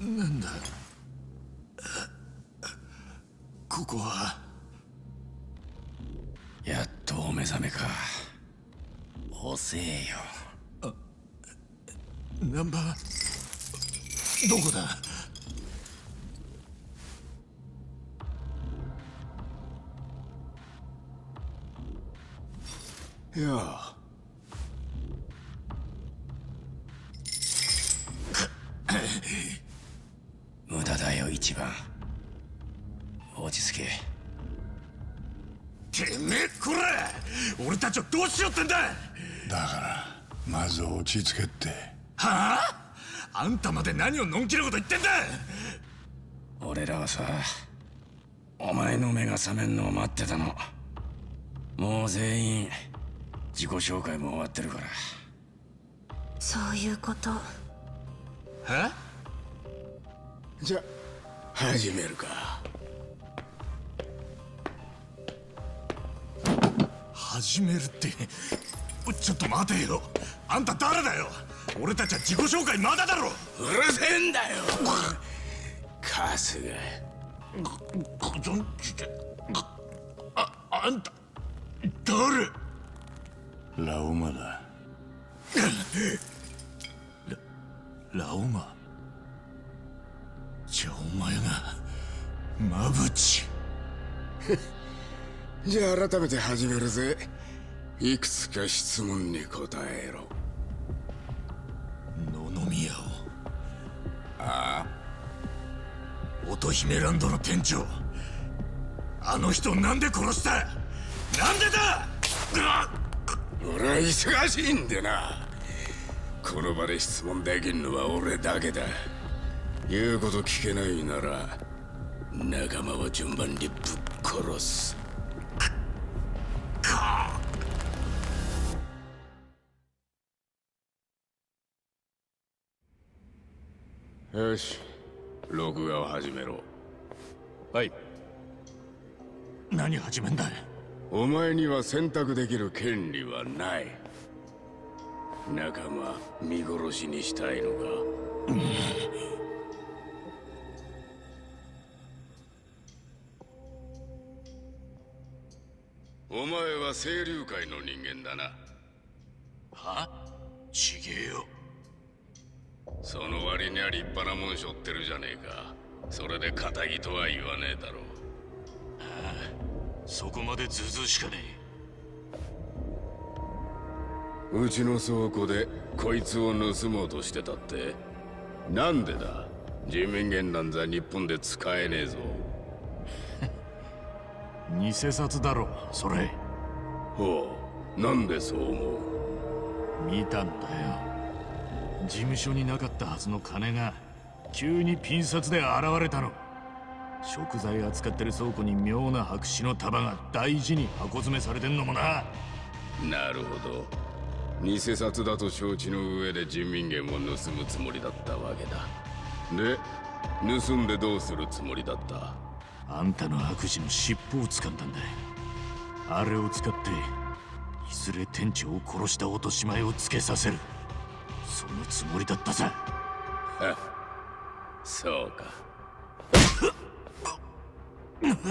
なんだここは。 やっとお目覚めか。遅えよ。 ナンバーどこだ。 いや無駄だよ一番。落ち着け。 てめえこら、俺たちをどうしようってんだ。 だからまず落ち着けって。 はあ、あんたまで何をのんきなこと言ってんだ。 俺らはさ、お前の目が覚めんのを待ってたの。もう全員自己紹介も終わってるから。 そういうこと。 は？ じゃ始めるか。 始めるって、ちょっと待てよ。あんた誰だよ。俺たちは自己紹介まだだろ。 うるせえんだよ春日。 ご存知で。あんた誰。 ラオマだ。 ラオマ。じゃあお前がマブチ。 じゃあ改めて始めるぜ。いくつか質問に答えろ。 野々宮を。 ああ、 乙姫ランドの店長、あの人をなんで殺した。なんでだ。 俺は忙しいんでな。この場で質問できんのは俺だけだ。言うこと聞けないなら仲間は順番にぶっ殺す。よし、録画を始めろ。 はい。何始めんだ。 お前には選択できる権利はない。仲間見殺しにしたいのか。お前は清流会の人間だな。 は？ちげえよ。 その割には立派なもん背負ってるじゃねえか。それで仇とは言わねえだろう。 ああ、そこまでずうずうしかねえ。うちの倉庫でこいつを盗もうとしてたって。なんでだ。人民元なんざ日本で使えねえぞ。 偽札だろそれ。 ほう、なんでそう思う。 見たんだよ。事務所になかったはずの金が急にピン札で現れたの。食材扱ってる倉庫に妙な白紙の束が大事に箱詰めされてんのもな。 なるほど。偽札だと承知の上で人民元を盗むつもりだったわけだ。で、盗んでどうするつもりだった。 あんたの悪事の尻尾を掴んだんだ。あれを使っていずれ店長を殺した落とし前をつけさせる、そのつもりだったさ。 そうか。 一番。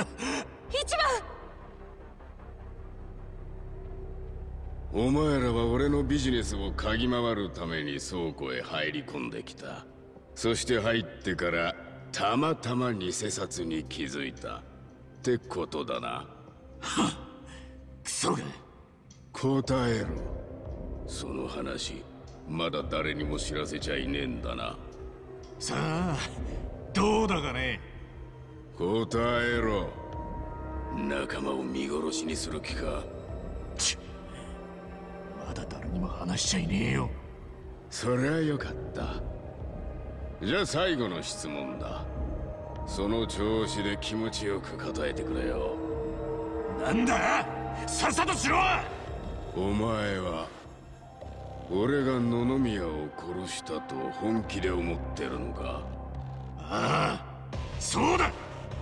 お前らは俺のビジネスを嗅ぎ回るために倉庫へ入り込んできた。そして入ってからたまたま偽札に気づいたってことだな。 クソが。 答えろ。その話まだ誰にも知らせちゃいねえんだな。 さあどうだかね。 答えろ。仲間を見殺しにする気か。 まだ誰にも話しちゃいねえよ。 そりゃよかった。じゃあ最後の質問だ。その調子で気持ちよく答えてくれよ。 なんだ。さっさとしろ。 お前は俺が野々宮を殺したと本気で思ってるのか。 ああ、そうだ。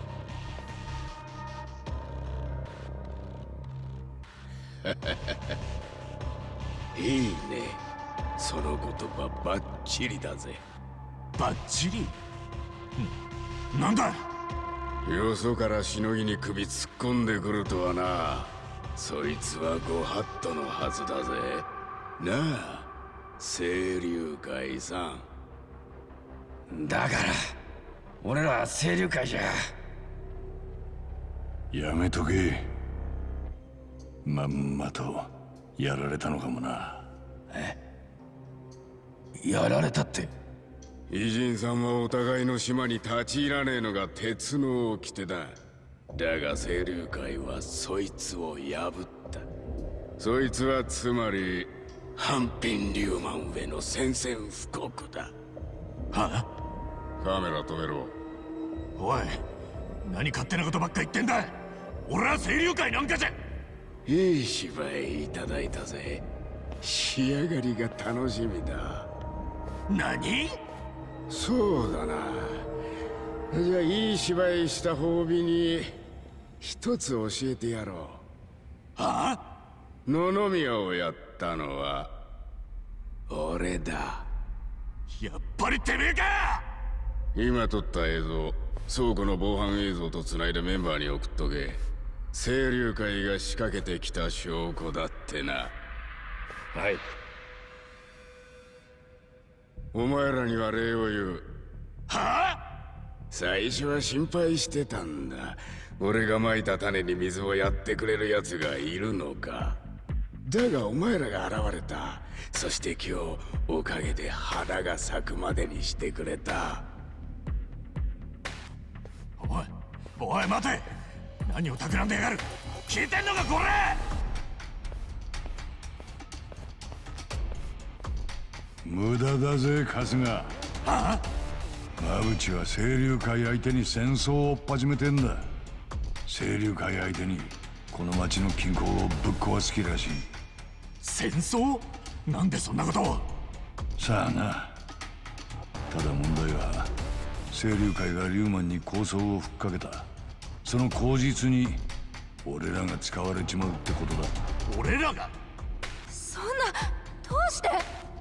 いいね。その言葉バッチリだぜ。 バッチリ。 なんだ。 よそからしのぎに首突っ込んでくるとはな。そいつはご法度のはずだぜ。なあ清流会さん。だから俺ら清流会じゃ。 やめとけ。まんまとやられたのかもな。 やられたって。 偉人さんはお互いの島に立ち入らねえのが鉄の掟だ。だが清流会はそいつを破った。そいつはつまり半品リューマン上の宣戦布告だ。 はあ。 カメラ止めろ。 おい、何勝手なことばっか言ってんだ。俺は清流会なんかじゃ。 いい芝居いただいたぜ。仕上がりが楽しみだ。 何？ そうだな。じゃあいい芝居した褒美に一つ教えてやろう。 はあ？ 野々宮をやったのは俺だ。 やっぱりてめえか。 今撮った映像、倉庫の防犯映像と繋いでメンバーに送っとけ。清流会が仕掛けてきた証拠だってな。 はい。 お前らには礼を言う。 はあ？ 最初は心配してたんだ。俺が蒔いた種に水をやってくれる奴がいるのか。だがお前らが現れた。そして今日おかげで花が咲くまでにしてくれた。 おい待て。何を企んでやがる。聞いてんのかこれ。 無駄だぜ春日。 はあ？ 馬淵は清流会相手に戦争を始めてんだ。清流会相手にこの町の均衡をぶっ壊す気らしい。 戦争？なんでそんなことを。 さあな。ただ問題は清流会がリューマンに抗争をふっかけた。その口実に俺らが使われちまうってことだ。 俺らが？ そんな、どうして。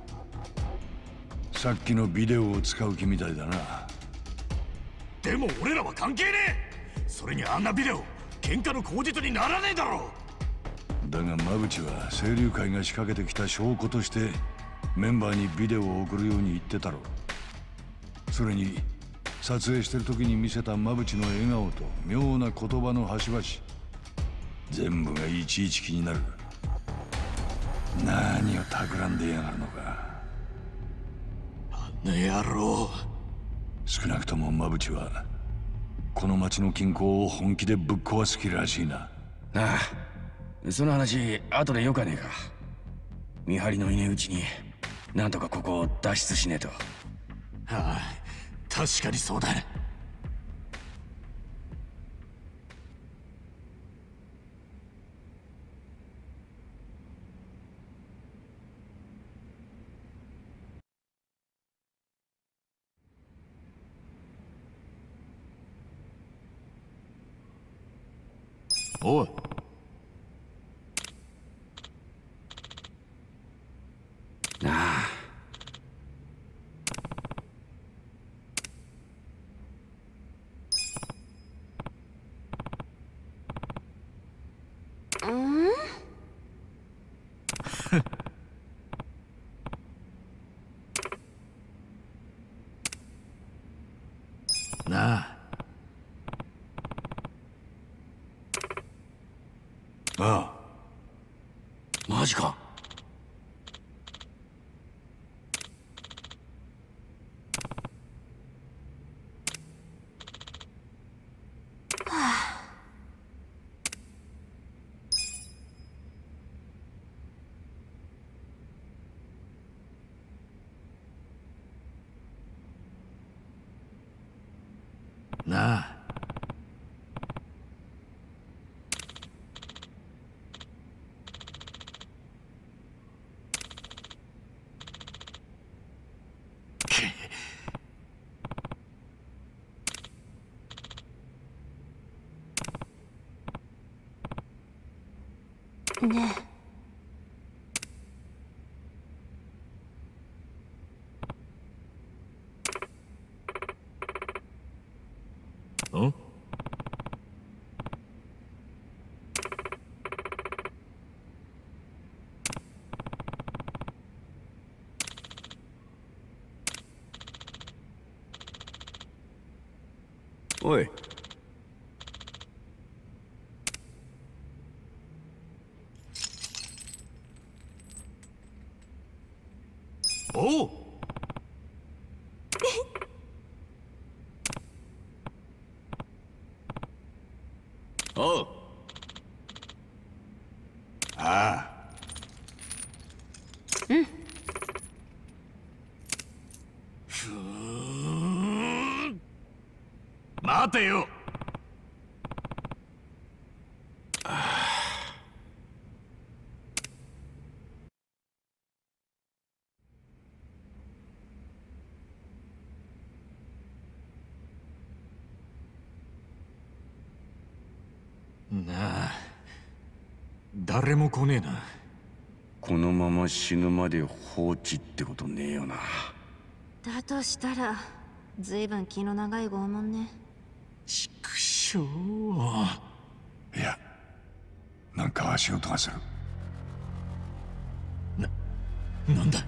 さっきのビデオを使う気みたいだな。 でも俺らは関係ねえ。それにあんなビデオ喧嘩の口実にならねえだろ。 だが馬淵は清流会が仕掛けてきた証拠としてメンバーにビデオを送るように言ってたろ。それに撮影してる時に見せた馬淵の笑顔と妙な言葉の端々、全部がいちいち気になる。何を企んでやがるのか。 あんな野郎。 少なくとも馬淵はこの町の均衡を本気でぶっ壊す気らしいな。 ああ、その話後でよかねえか。見張りのいねえうちになんとかここを脱出しねえと。 はあ、確かにそうだ。おい。 なあ。 なあ。 ああ。 マジか。 なあ。 ねえ。 おい。 おう。 おう。 ああ。 うん。 ふーん。待てよ。なあ、誰も来ねえな。 このまま死ぬまで放置ってことねえよな。 だとしたらずいぶん気の長い拷問ね。 畜生。 いや、なんか足音がする。 なんだ。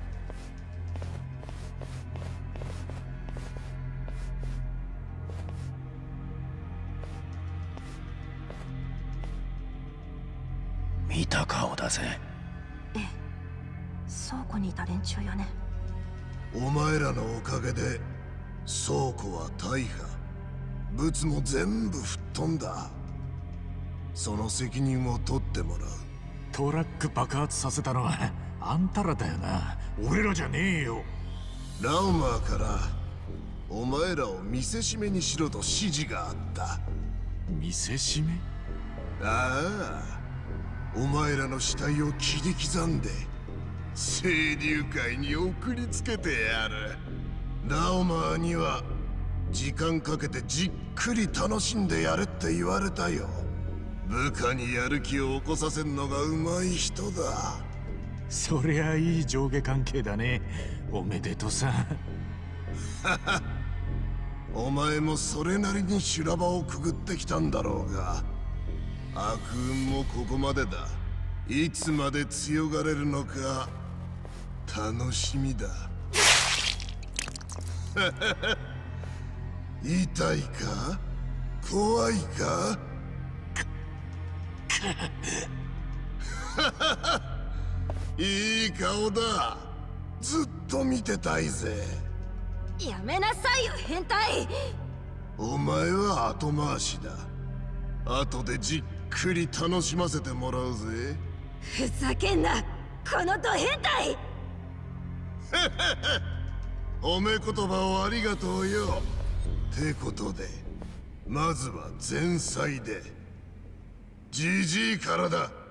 見た顔だぜ。 ええ、倉庫にいた連中よね。 お前らのおかげで倉庫は大破、物も全部吹っ飛んだ。その責任を取ってもらう。 トラック爆発させたのはあんたらだよな。俺らじゃねえよ。 ラウマーからお前らを見せしめにしろと指示があった。 見せしめ？ ああ、お前らの死体を切り刻んで清流会に送りつけてやる。ラウマーには時間かけてじっくり楽しんでやれって言われたよ。部下にやる気を起こさせんのがうまい人だ。 そりゃいい上下関係だね。おめでとさ。 お前もそれなりに修羅場をくぐってきたんだろうが、悪運もここまでだ。いつまで強がれるのか楽しみだ。痛いか？怖いか？いい顔だ。ずっと見てたいぜ。 やめなさいよ変態。 お前は後回しだ。後でじっくり楽しませてもらうぜ。 ふざけんなこのド変態。 褒め言葉をありがとうよ。てことでまずは前菜で。じじいからだ。